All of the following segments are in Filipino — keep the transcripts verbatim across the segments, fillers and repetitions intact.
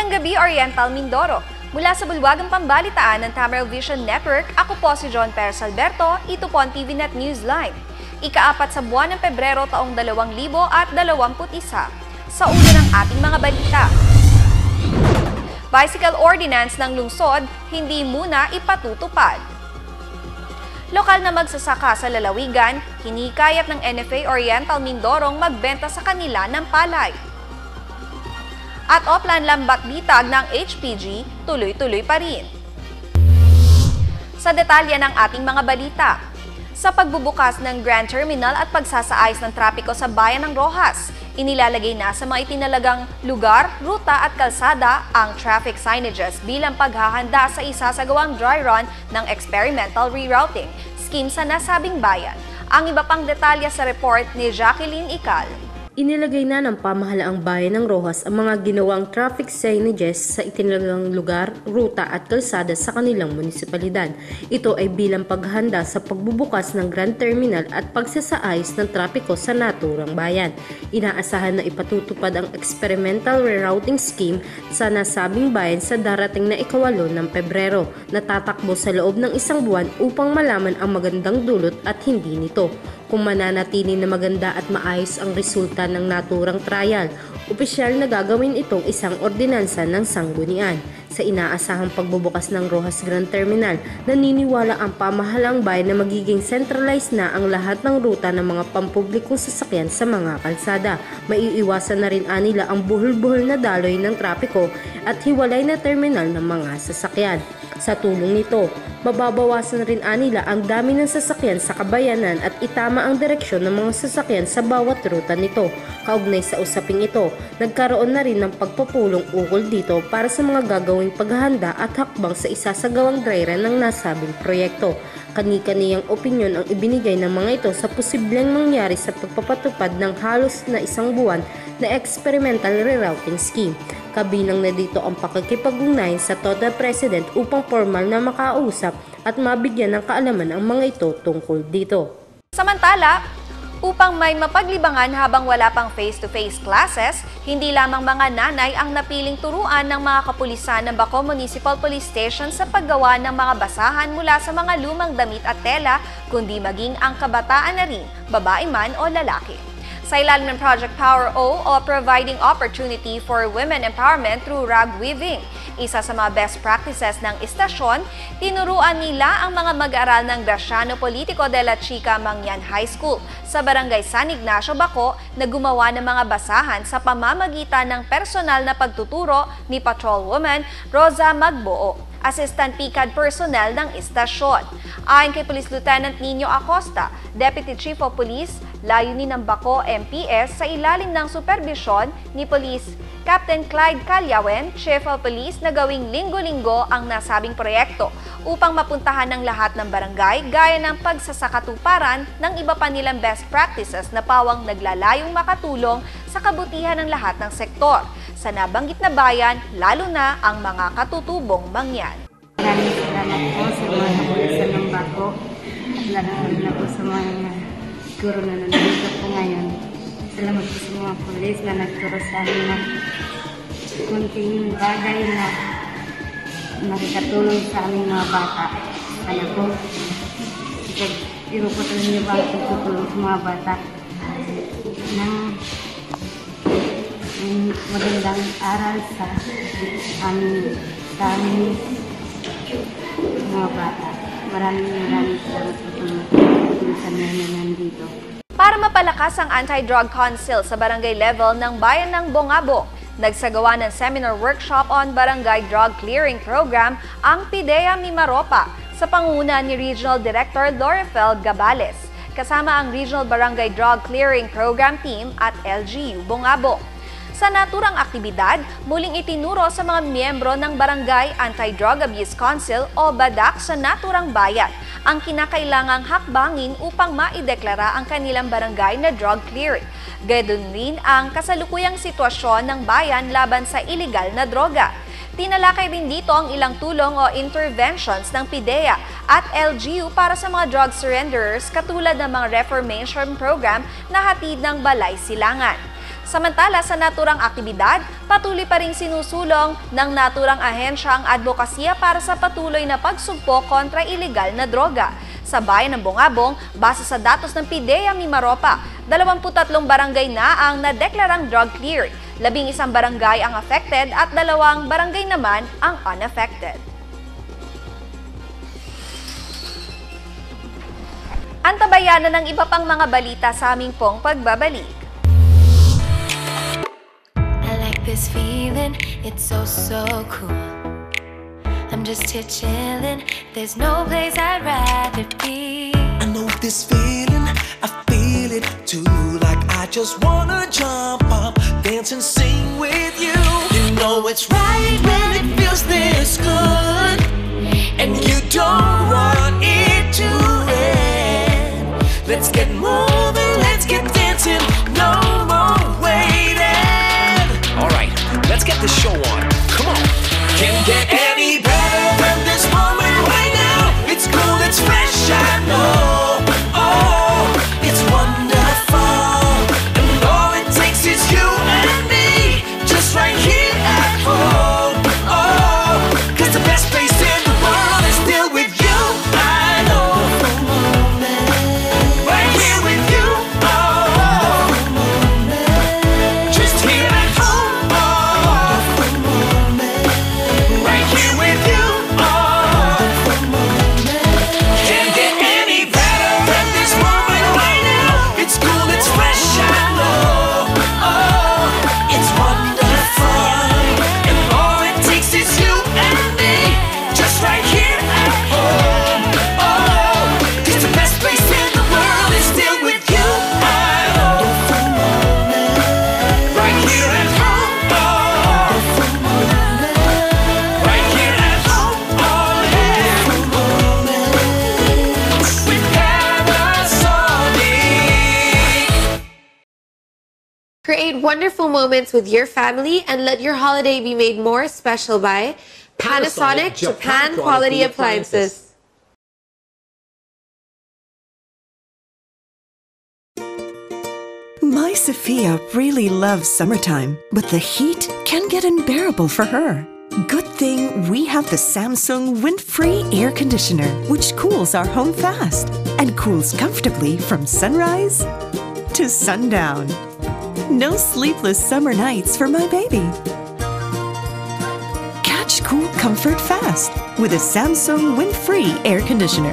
Magandang gabi, Oriental Mindoro. Mula sa bulwagang pambalitaan ng Tamaraw Vision Network, ako po si John Perez Alberto, ito po ang T V Net Newsline. Ikaapat sa buwan ng Pebrero taong dalawang libo at dalawamput isa. Sa ulo ng ating mga balita. Bicycle Ordinance ng lungsod, hindi muna ipatutupad. Lokal na magsasaka sa lalawigan, hinikayat ng N F A Oriental Mindorong magbenta sa kanila ng palay. At Oplan Lambat Bitag ng H P G, tuloy-tuloy pa rin. Sa detalye ng ating mga balita, sa pagbubukas ng Grand Terminal at pagsasaayos ng trapiko sa Bayan ng Roxas, inilalagay na sa mga itinalagang lugar, ruta at kalsada ang traffic signages bilang paghahanda sa isasagawang dry run ng experimental rerouting scheme sa nasabing bayan. Ang iba pang detalye sa report ni Jacqueline Ical. Inilagay na ng pamahalaang bayan ng Roxas ang mga ginawang traffic signages sa itinalagang lugar, ruta at kalsada sa kanilang munisipalidad. Ito ay bilang paghahanda sa pagbubukas ng Grand Terminal at pagsasaayos ng trapiko sa naturang bayan. Inaasahan na ipatutupad ang experimental rerouting scheme sa nasabing bayan sa darating na ikawalo ng Pebrero, na tatakbo sa loob ng isang buwan upang malaman ang magandang dulot at hindi nito. Kung mananatili na maganda at maayos ang resulta ng naturang trial, opisyal na gagawin itong isang ordinansa ng sanggunian. Sa inaasahang pagbubukas ng Roxas Grand Terminal, naniniwala ang pamahalaang bayan na magiging centralized na ang lahat ng ruta ng mga pampublikong sasakyan sa mga kalsada. Maiiwasan na rin anila ang buhol-buhol na daloy ng trapiko at hiwalay na terminal ng mga sasakyan. Sa tulong nito, mababawasan rin anila ang dami ng sasakyan sa kabayanan at itama ang direksyon ng mga sasakyan sa bawat ruta nito. Kaugnay sa usaping ito, nagkaroon na rin ng pagpupulong ukol dito para sa mga gagawing paghahanda at hakbang sa isasagawang dry run ng nasabing proyekto. Kani-kaniyang opinyon ang ibinigay ng mga ito sa posibleng mangyari sa pagpapatupad ng halos na isang buwan na experimental rerouting scheme. Kabilang na dito ang pakikipag-ugnayan sa TODA President upang formal na makausap at mabigyan ng kaalaman ang mga ito tungkol dito. Samantala, upang may mapaglibangan habang wala pang face-to-face classes, hindi lamang mga nanay ang napiling turuan ng mga kapulisan ng Baco Municipal Police Station sa paggawa ng mga basahan mula sa mga lumang damit at tela, kundi maging ang kabataan na rin, babae man o lalaki. Sa ilalim ng Project Power O o Providing Opportunity for Women Empowerment through Rag Weaving, isa sa mga best practices ng istasyon, tinuruan nila ang mga mag-aaral ng Graciano Politico de la Chica Mangyan High School sa Barangay San Ignacio, Baco na gumawa ng mga basahan sa pamamagitan ng personal na pagtuturo ni Patrolwoman Rosa Magbuo, Assistant P C A D personnel ng istasyon. Ayon kay Police Lieutenant Nino Acosta, Deputy Chief of Police, layunin ng Baco M P S sa ilalim ng supervisyon ni Police Captain Clyde Calyawen, Chief of Police, na gawing linggo-linggo ang nasabing proyekto upang mapuntahan ng lahat ng barangay gaya ng pagsasakatuparan ng iba pa nilang best practices na pawang naglalayong makatulong sa kabutihan ng lahat ng sektor sa nabanggit na bayan, lalo na ang mga katutubong mangyan. Maraming salamat po sa mga kapulisan ng Baco at lalo na po sa mga guro na nandito po ngayon. Salamat po sa mga pulis na nagturo sa amin ng kunting bagay na nakikatulong sa aming mga bata. Kaya po, iruputan niyo ba ang tutulong sa mga bata ng magandang aral sa aming, sa aming mga bata. Maraming maraming salamat po sa mga pulisan na nandito. Para mapalakas ang Anti-Drug Council sa barangay level ng Bayan ng Bongabo, nagsagawa ng seminar workshop on Barangay Drug Clearing Program ang PIDEA Mimaropa sa pangunguna ni Regional Director Lorifel Gabales, kasama ang Regional Barangay Drug Clearing Program Team at L G U Bongabo. Sa naturang aktibidad, muling itinuro sa mga miyembro ng Barangay Anti-Drug Abuse Council o BADAC sa naturang bayan ang kinakailangang hakbangin upang maideklara ang kanilang barangay na drug clearing. Gayun rin ang kasalukuyang sitwasyon ng bayan laban sa iligal na droga. Tinalakay din dito ang ilang tulong o interventions ng PIDEA at L G U para sa mga drug surrenderers katulad ng mga reformation program na hatid ng Balay Silangan. Samantala sa naturang aktibidad, patuloy pa ring sinusulong ng naturang ahensya ang advokasya para sa patuloy na pagsugpo kontra ilegal na droga. Sa bayan ng Bungabong, base sa datos ng PIDEA Mimaropa, dalawampu't tatlong barangay na ang nadeklarang drug cleared, labing isang barangay ang affected at dalawang barangay naman ang unaffected. Antabayan na ng iba pang mga balita sa aming pong pagbabalik. I like this feeling, it's so so cool. I'm just here chilling, there's no place I'd rather be. I know this feeling, I feel it too. Like I just wanna jump up, dance and sing with you. You know it's right when it feels this good, and you don't want it to end. Let's get moving, let's get dancing, no more waiting. Alright, let's get this show on, come on. Can't get any better than this moment right now. It's cool, it's fresh, I know. Oh, it's wonderful. And all it takes is you and me, just right here at home. Oh, cause the best place in the world is still with you, I know. Right here with you, oh, just here at home, oh, right here with you, oh, can't get any better than this moment right now. It's cool, it's fresh, I know, oh, it's wonderful, and all it takes is you and me, just right here at home, oh, cause the best place in the world is still with you, I know, right here at home, oh, right here at home, oh yeah, with Panasonic. Create wonderful moments with your family and let your holiday be made more special by Panasonic Japan Quality Appliances. My Sophia really loves summertime, but the heat can get unbearable for her. Good thing we have the Samsung Wind-Free Air Conditioner, which cools our home fast and cools comfortably from sunrise to sundown. No sleepless summer nights for my baby. Catch cool comfort fast with a Samsung Wind-Free Air Conditioner.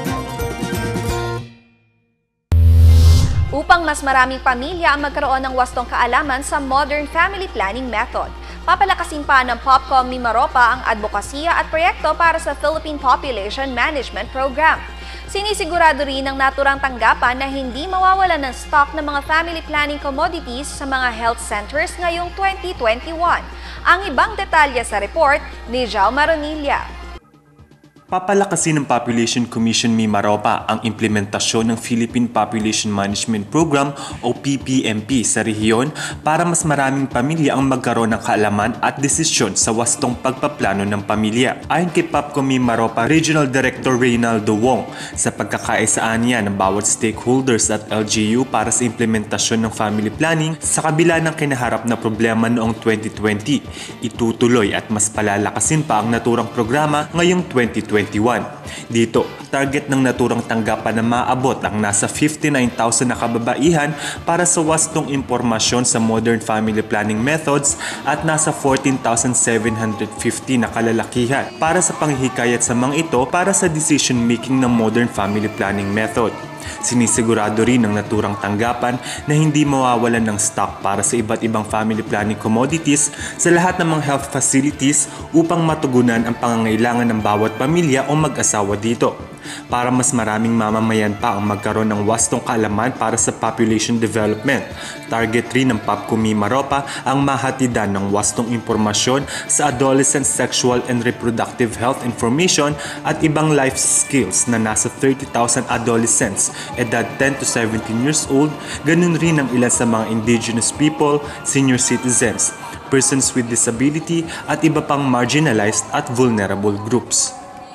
Upang mas maraming pamilya ang magkaroon ng wastong kaalaman sa modern family planning method, papalakasin pa ng Popcom Mimaropa ang advokasya at proyekto para sa Philippine Population Management Program. Sinisigurado rin ng naturang tanggapan na hindi mawawalan ng stock ng mga family planning commodities sa mga health centers ngayong twenty twenty-one. Ang ibang detalye sa report ni Jao Maronilla. Papalakasin ng Population Commission Mimaropa ang implementasyon ng Philippine Population Management Program o P P M P sa rehiyon para mas maraming pamilya ang magkaroon ng kaalaman at desisyon sa wastong pagpaplano ng pamilya. Ayon kay Popcom Mimaropa Regional Director Reynaldo Wong, sa pagkakaisaan niya ng bawat stakeholders at L G U para sa implementasyon ng family planning sa kabila ng kinaharap na problema noong twenty twenty, itutuloy at mas palalakasin pa ang naturang programa ngayong twenty twenty-one. Dito, target ng naturang tanggapan na maabot ang nasa fifty-nine thousand na kababaihan para sa wastong impormasyon sa modern family planning methods at nasa fourteen thousand seven hundred fifty na kalalakihan para sa panghihikayat sa mga ito para sa decision making ng modern family planning method. Sinisigurado rin ng naturang tanggapan na hindi mawawalan ng stock para sa iba't ibang family planning commodities sa lahat ng mga health facilities upang matugunan ang pangangailangan ng bawat pamilya o mag-asawa dito. Para mas maraming mamamayan pa ang magkaroon ng wastong kaalaman para sa population development, target rin ng Popcom Mimaropa ang mahatidan ng wastong impormasyon sa adolescent sexual and reproductive health information at ibang life skills na nasa thirty thousand adolescents edad ten to seventeen years old, ganun rin ang ilan sa mga indigenous people, senior citizens, persons with disability at iba pang marginalized at vulnerable groups.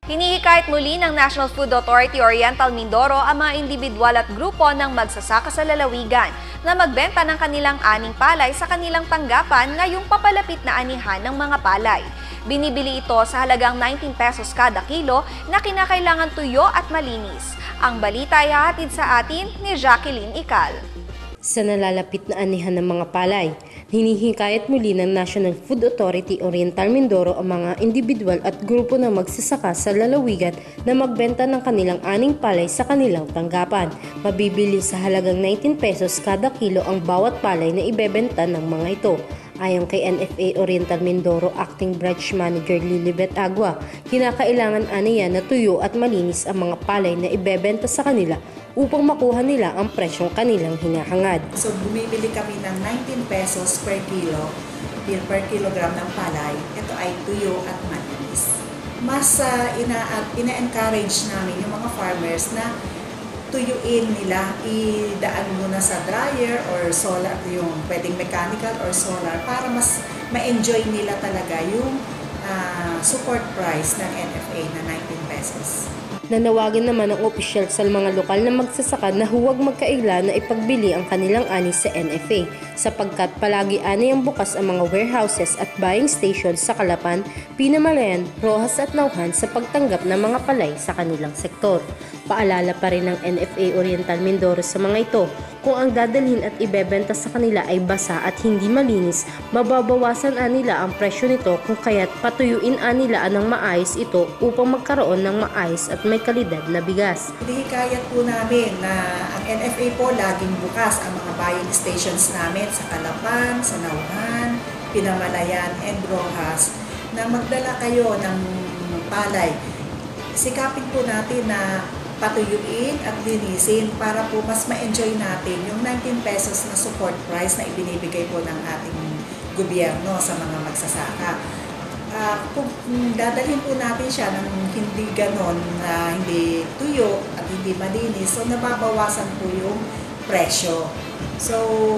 Hinihikayat muli ng National Food Authority Oriental Mindoro ang mga individual at grupo ng magsasaka sa lalawigan na magbenta ng kanilang aning palay sa kanilang tanggapan ngayong papalapit na anihan ng mga palay. Binibili ito sa halagang nineteen pesos kada kilo na kinakailangan tuyo at malinis. Ang balita ay hahatid sa atin ni Jacqueline Ical. Sa nalalapit na anihan ng mga palay, hinihikayat muli ng National Food Authority Oriental Mindoro ang mga individual at grupo na magsasaka sa lalawigan na magbenta ng kanilang aning palay sa kanilang tanggapan. Mabibili sa halagang nineteen pesos kada kilo ang bawat palay na ibebenta ng mga ito. Ayon kay N F A Oriental Mindoro Acting Branch Manager Lilibet Agua, kinakailangan aniya na tuyo at malinis ang mga palay na ibebenta sa kanila upang makuha nila ang presyong kanilang hinahangad. So bumibili kami ng nineteen pesos per kilo, per kilogram ng palay. Ito ay tuyo at malinis. Mas uh, ina- ina-encourage namin yung mga farmers na tuyuin nila, idaan muna sa dryer or solar, yung pwedeng mechanical or solar para mas ma-enjoy nila talaga yung uh, support price ng N F A na nineteen pesos. Nanawagan naman ang opisyal sa mga lokal na magsasaka na huwag magkaila na ipagbili ang kanilang ani sa N F A sapagkat palagi ani ang bukas ang mga warehouses at buying stations sa Calapan, Pinamalayan, Roxas at Nauhan sa pagtanggap ng mga palay sa kanilang sektor. Paalala pa rin ng N F A Oriental Mindoro sa mga ito, kung ang dadalhin at ibebenta sa kanila ay basa at hindi malinis, mababawasan nila ang presyo nito kung kaya't patuyuin nila ng maayos ito upang magkaroon ng maayos at may kalidad na bigas. Hinihikayat po namin na ang N F A po laging bukas ang mga buying stations namin sa Calapan, sa Nauhan, Pinamalayan, and Roxas na magdala kayo ng palay. Sikapin po natin na patuyuin at linisin para po mas ma-enjoy natin yung nineteen pesos na support price na ibinibigay po ng ating gobyerno sa mga magsasaka. Uh, kung dadalhin po natin siya ng hindi ganon na hindi tuyo at hindi malinis, so nababawasan po yung presyo. So,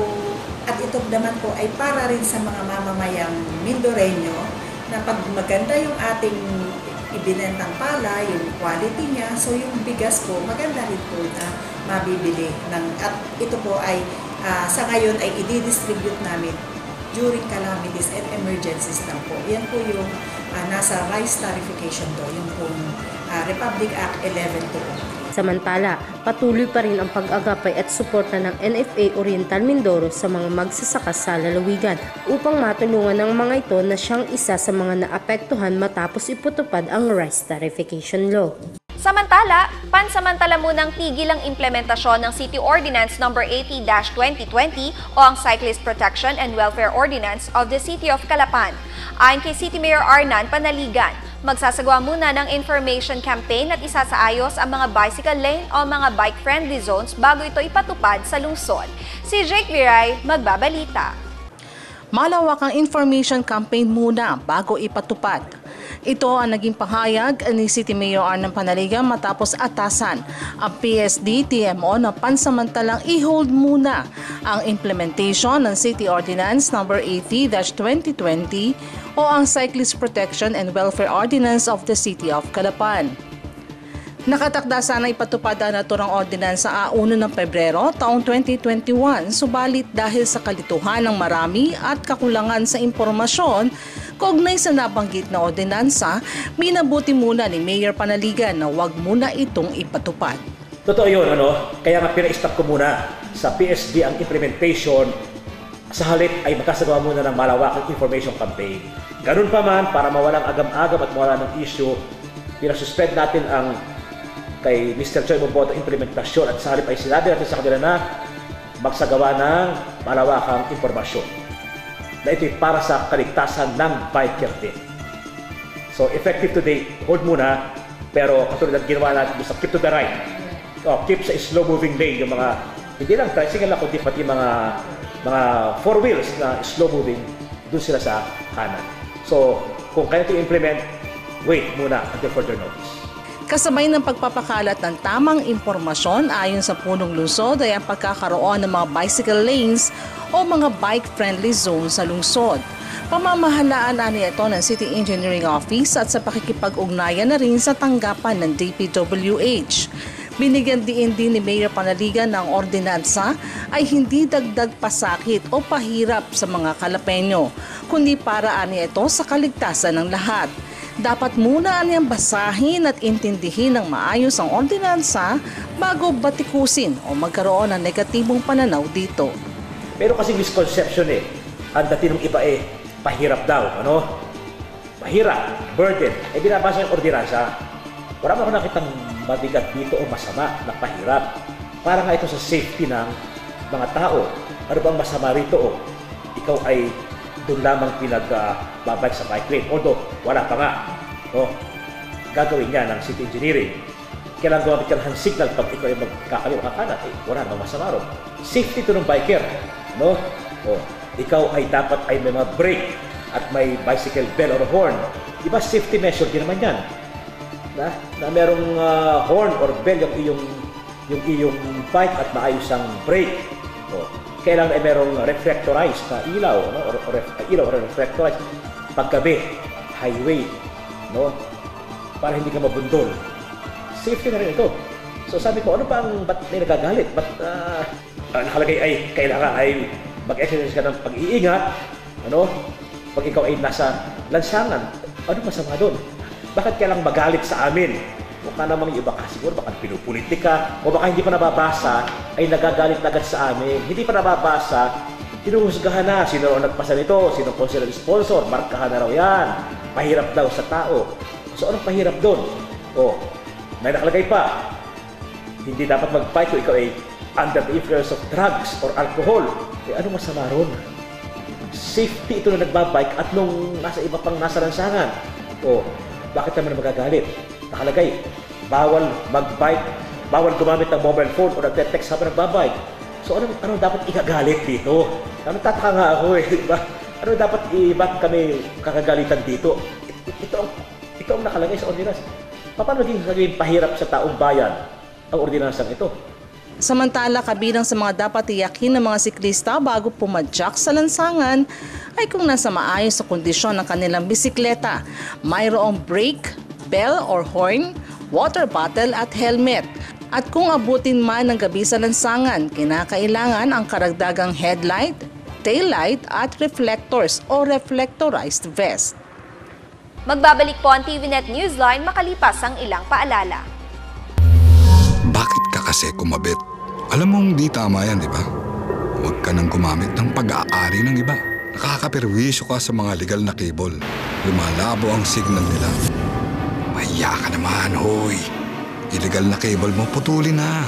at ito naman po ay para rin sa mga mamamayang Mindoreño na pag maganda yung ating ibinentang pala, yung quality niya, so yung bigas po, maganda rin po na mabibili. Ng, at ito po ay uh, sa ngayon ay i-distribute namin during calamities and emergencies lang po. Yan po yung uh, nasa rice tarification do, yung pong uh, Republic Act eleven two oh three. Samantala, patuloy pa rin ang pag-agapay at suporta ng N F A Oriental Mindoro sa mga magsasaka sa lalawigan upang matulungan ng mga ito na siyang isa sa mga naapektuhan matapos iputupad ang rice tarification law. Samantala, pansamantala munang tigil ang implementasyon ng City Ordinance number eighty dash twenty twenty o ang Cyclist Protection and Welfare Ordinance of the City of Calapan. Ayon kay City Mayor Arnan Panaligan, magsasagawa muna ng information campaign at isasaayos ang mga bicycle lane o mga bike-friendly zones bago ito ipatupad sa lungsod. Si Jake Viray, magbabalita. Malawak ang information campaign muna bago ipatupad. Ito ang naging pahayag ni City Mayor Arnan Panaligan matapos atasan ang P S D T M O na pansamantalang i-hold muna ang implementation ng City Ordinance number eighty dash twenty twenty o ang Cyclist Protection and Welfare Ordinance of the City of Calapan. Nakatakda sana ipatupad ang naturang ordinansa sa una ng Pebrero taong twenty twenty-one, subalit dahil sa kalituhan ng marami at kakulangan sa impormasyon kaugnay sa nabanggit na ordinansa, minabuti muna ni Mayor Panaligan na wag muna itong ipatupad. Totoo yun, ano? Kaya nga pina-stop ko muna sa P S D ang implementation. Sa halip ay makasagawa muna ng malawakang information campaign. Ganun pa man, para mawalang agam-agam at mawala ng issue, pinasuspend natin ang kay Mister Choi Boboto implementasyon at sa halip ay sinabi natin sa kanila na magsagawa ng malawakang impormasyon na ito'y para sa kaligtasan ng biker din. So effective today, hold muna, pero katulad ng ginawa natin sa keep to the right, o keep sa slow moving lane, yung mga hindi lang tricycle lang kundi pati mga mga four wheels na slow moving, doon sila sa kanan. So kung kaya ito implement, wait muna until further notice. Kasabay ng pagpapakalat ng tamang impormasyon ayon sa punong lungsod ay ang pagkakaroon ng mga bicycle lanes o mga bike-friendly zones sa lungsod. Pamamahalaan na ito ng City Engineering Office at sa pakikipag-ugnayan na rin sa tanggapan ng D P W H. Binigyan din din ni Mayor Panaligan ng ordinansa ay hindi dagdag pasakit o pahirap sa mga Kalapeño, kundi paraan niya ito sa kaligtasan ng lahat. Dapat muna niyang basahin at intindihin ng maayos ang ordinansa bago batikusin o magkaroon ng negatibong pananaw dito. Pero kasi misconception eh. Ang dati ng iba eh, pahirap daw, ano? Mahirap, burden. Eh binabasa yung ordinansa. Wala mo ako nakitang mabigat dito o masama na pahirap. Para nga ito sa safety ng mga tao. Ano bang masama rito o ikaw ay doon lamang pinag-babike uh, sa bike lane. Although, wala pa nga. O, gagawin niya ng city engineering. Kailangan gumamit ka ng hand signal pag ikaw ay magkakaliwa ka kanan. Eh, wala namang masama ron. Safety to ng biker. No? O, ikaw ay dapat ay may mga brake at may bicycle bell or horn. Diba safety measure din naman yan? Na, na merong uh, horn or bell yung iyong yung iyong bike at maayos ang brake. O, kailangan ay merong reflectorized na ilaw, no? or, or ilaw or reflectorized paggabi, highway, no? Para hindi ka mabundol. Safety na rin ito. So sabi ko, ano pa ang ba't may nagagalit? Ba't uh, nakalagay ay kailangan ay mag-exercise ka ng pag-iingat, ano? Pag ikaw ay nasa lansangan, ano masama doon? Bakit kailangang magalit sa amin? Mukha namang yung iba ka, siguro baka pinupolitika o baka hindi pa nababasa, ay nagagalit na agad sa amin. Hindi pa nababasa, hinuhusgahan na. Sino ang nagpasa nito? Sino po sila sponsor? Markahan na raw yan. Pahirap daw sa tao. So anong pahirap doon? O, may nakalagay pa. Hindi dapat mag-bike kung ikaw ay under the influence of drugs or alcohol. Eh ano masama ron? Safety ito na nagbabike at nung nasa iba pang nasa lansangan. O, bakit naman magagalit? Nakalagay, bawal mag-bike, bawal gumamit ng mobile phone o nagte-text habang nagbabike. So ano, ano dapat ikagalit dito? Ano tataka nga ako eh, diba? Ano dapat, eh, bakit kami kakagalitan dito? Ito ang, ito ang nakalagay sa ordinance. Paano naging naging pahirap sa taong bayan ang ordinansang ito? Samantala, kabilang sa mga dapat tiyakin ng mga siklista bago pumadyak sa lansangan ay kung nasa maayos sa kondisyon ng kanilang bisikleta, mayroong brake, bell or horn, water bottle at helmet. At kung abutin man ng gabi sa lansangan, kinakailangan ang karagdagang headlight, taillight at reflectors o reflectorized vest. Magbabalik po ang T V Net Newsline makalipas ang ilang paalala. Bakit ka kasi kumabit? Alam mong di tama yan, di ba? Huwag ka nang gumamit ng pag-aari ng iba. Nakakaperwisyo ka sa mga legal na cable. Lumalabo ang signal nila. Mahiya ka naman, hoy. Illegal na cable mo, putulin na.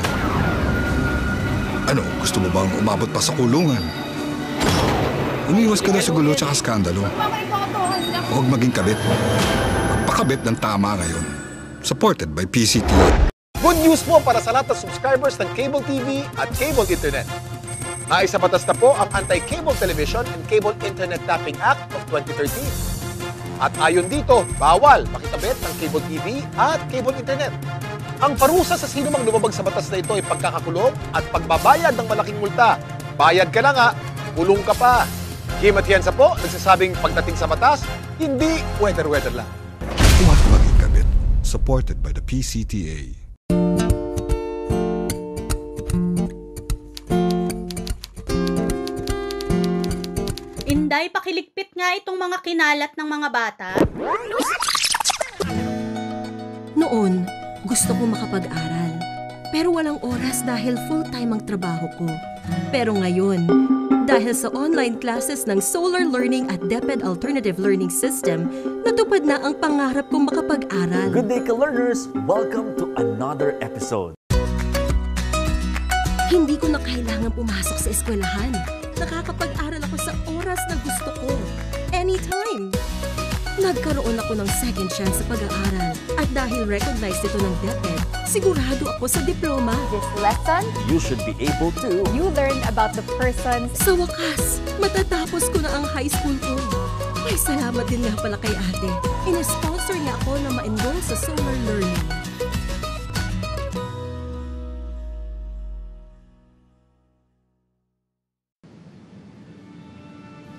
Ano, gusto mo bang umabot pa sa kulungan? Umiwas ka na sa gulo tsaka skandalo. Huwag maging kabit. Magpakabit ng tama ngayon. Supported by P C T A. Good news po para sa lahat ng subscribers ng Cable T V at Cable Internet. Naisa batas na po ang Anti-Cable Television and Cable Internet Tapping Act of twenty thirteen. At ayon dito, bawal makikabit ng Cable T V at Cable Internet. Ang parusa sa sino mang lumabag sa batas na ito ay pagkakakulong at pagbabayad ng malaking multa. Bayad ka na nga, kulong ka pa. Kim Atienza po, nagsasabing pagdating sa batas, hindi weather-weather lang. Huwag maging kabit. Supported by the P C T A. Inday, pakiligpit nga itong mga kinalat ng mga bata. Noon, gusto ko makapag-aral. Pero walang oras dahil full-time ang trabaho ko. Pero ngayon, dahil sa online classes ng Solar Learning at DepEd Alternative Learning System, natupad na ang pangarap kong makapag-aral. Good day, ka-learners! Welcome to another episode. Hindi ko na kailangan pumasok sa eskwelahan. Nakakapag-aral ako sa oras na gusto ko. Anytime! Nagkaroon ako ng second chance sa pag-aaral. At dahil recognized ito ng DepEd, sigurado ako sa diploma. This lesson, you should be able to. You learned about the persons. Sa wakas, matatapos ko na ang high school ko. Ay, salamat din nga pala kay ate. Ina-sponsor niya ako na ma-enroll sa Solar Learning.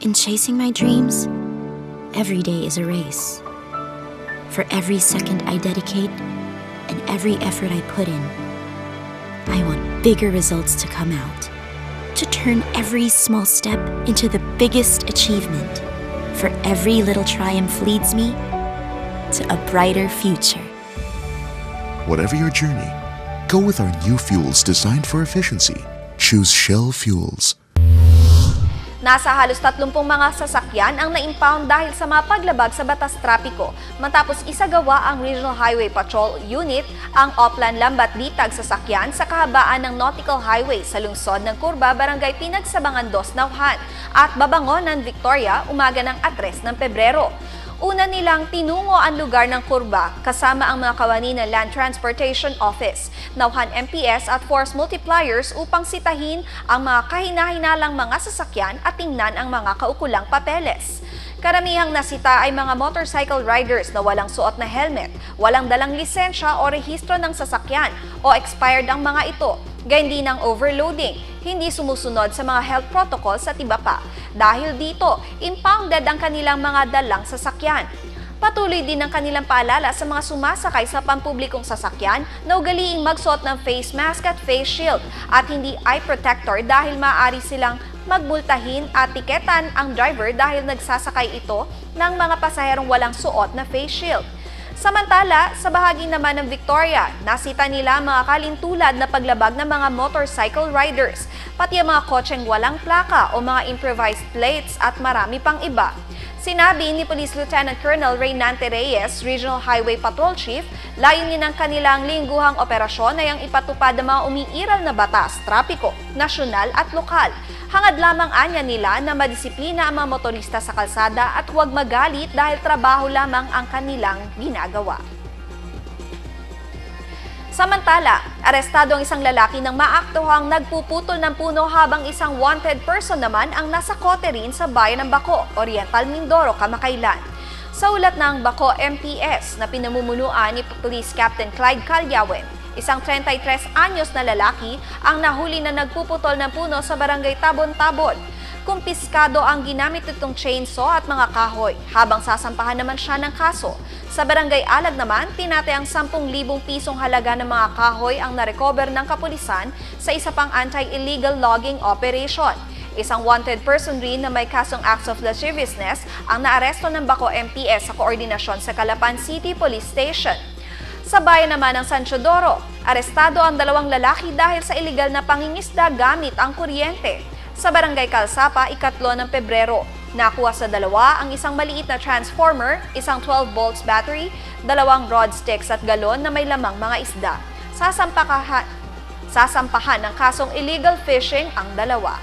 In chasing my dreams, every day is a race. For every second I dedicate and every effort I put in, I want bigger results to come out, to turn every small step into the biggest achievement. For every little triumph leads me to a brighter future. Whatever your journey, go with our new fuels designed for efficiency. Choose Shell Fuels. Nasa halos tatlumpung mga sasakyan ang na-impound dahil sa mga paglabag sa batas trapiko matapos isagawa ang Regional Highway Patrol Unit ang Oplan Lambat Ditag sasakyan sa kahabaan ng Nautical Highway sa lungsod ng Curva, Barangay Pinagsabangan dos, Nauhan at Babangonan, Victoria, umaga ng atres ng Pebrero. Una nilang tinungo ang lugar ng kurba kasama ang mga kawani ng Land Transportation Office, Nauhan M P S at Force Multipliers upang sitahin ang mga kahina-hinalang mga sasakyan at tingnan ang mga kaukulang papeles. Karamihang nasita ay mga motorcycle riders na walang suot na helmet, walang dalang lisensya o rehistro ng sasakyan o expired ang mga ito, gayon din ang overloading, hindi sumusunod sa mga health protocols at iba pa. Dahil dito, impounded ang kanilang mga dalang sasakyan. Patuloy din ang kanilang paalala sa mga sumasakay sa pampublikong sasakyan na ugaliing magsuot ng face mask at face shield at hindi eye protector dahil maaari silang magbultahin at tiketan ang driver dahil nagsasakay ito ng mga pasaherong walang suot na face shield. Samantala, sa bahagi naman ng Victoria, nasita nila mga kalintulad na paglabag ng mga motorcycle riders, pati ang mga kotseng walang plaka o mga improvised plates at marami pang iba. Sinabi ni Police Lieutenant Colonel Reynante Reyes, Regional Highway Patrol Chief, layunin ng kanilang lingguhang operasyon ay ang ipatupad ang mga umiiral na batas, trapiko, nasyonal at lokal. Hangad lamang anya nila na madisiplina ang mga motorista sa kalsada at huwag magalit dahil trabaho lamang ang kanilang ginagawa. Samantala, arestado ang isang lalaki ng maaktuhang nagpuputol ng puno habang isang wanted person naman ang nasa kote rin sa bayan ng Baco, Oriental Mindoro, kamakailan. Sa ulat ng Baco M P S na pinamumunuan ni Police Captain Clyde Calyawen, isang thirty-three anyos na lalaki ang nahuli na nagpuputol ng puno sa barangay Tabon-Tabon. Kumpiskado ang ginamit nitong chainsaw at mga kahoy habang sasampahan naman siya ng kaso. Sa barangay Alag naman, tinatayang sampung libong pisong halaga ng mga kahoy ang narecover ng kapulisan sa isa pang anti-illegal logging operation. Isang wanted person rin na may kasong acts of lasciviousness ang naaresto ng Baco M P S sa koordinasyon sa Calapan City Police Station. Sa bayan naman ng San Teodoro, arestado ang dalawang lalaki dahil sa illegal na pangingisda gamit ang kuryente. Sa barangay Calsapa, ikatlo ng Pebrero, nakuha sa dalawa ang isang maliit na transformer, isang twelve volts battery, dalawang broadsticks at galon na may lamang mga isda. Sasampahan, sasampahan ng kasong illegal fishing ang dalawa.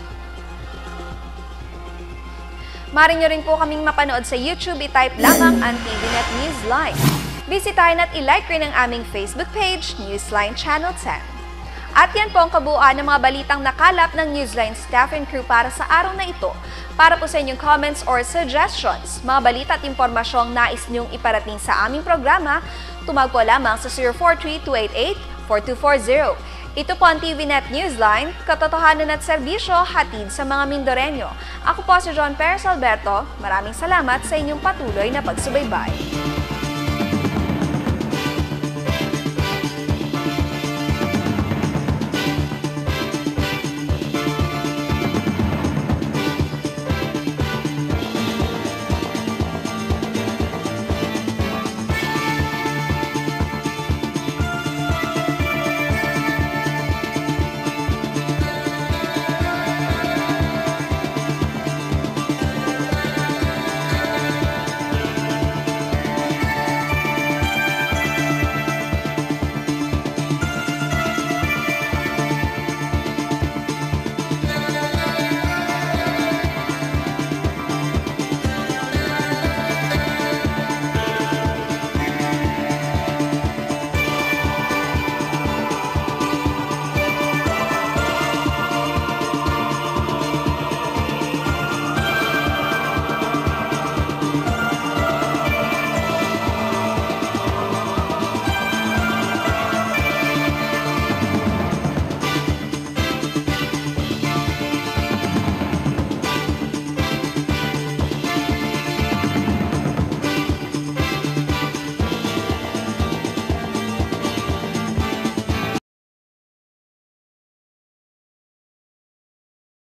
Maaari nyo rin po kaming mapanood sa YouTube, i-type lamang ang T V Net Newsline. Bisitahin at i-like rin ang aming Facebook page, Newsline Channel ten. At yan po ang kabuuan ng mga balitang nakalap ng Newsline staff and crew para sa araw na ito. Para po sa inyong comments or suggestions, mga balita at impormasyong nais niyong iparating sa aming programa, tumawag po lamang sa zero four three, two eight eight, four two four zero. Ito po ang T V Net Newsline, katotohanan at serbisyo hatid sa mga Mindoreño. Ako po si John Perez Alberto, maraming salamat sa inyong patuloy na pagsubaybay.